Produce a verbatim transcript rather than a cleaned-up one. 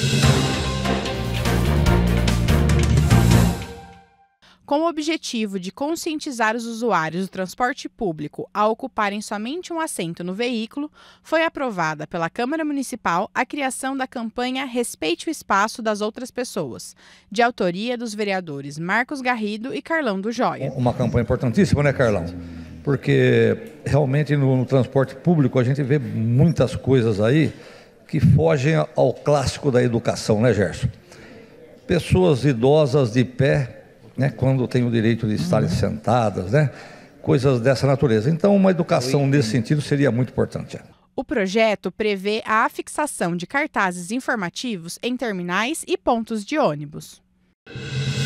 Com o objetivo de conscientizar os usuários do transporte público a ocuparem somente um assento no veículo, foi aprovada pela Câmara Municipal a criação da campanha Respeite o Espaço das Outras Pessoas, de autoria dos vereadores Marcos Garrido e Carlão do Joia. Uma campanha importantíssima, né, Carlão? Porque realmente no, no transporte público a gente vê muitas coisas aí que fogem ao clássico da educação, né, Gerson? Pessoas idosas de pé, né, quando tem o direito de estarem sentadas, né, coisas dessa natureza. Então, uma educação nesse sentido seria muito importante. O projeto prevê a afixação de cartazes informativos em terminais e pontos de ônibus.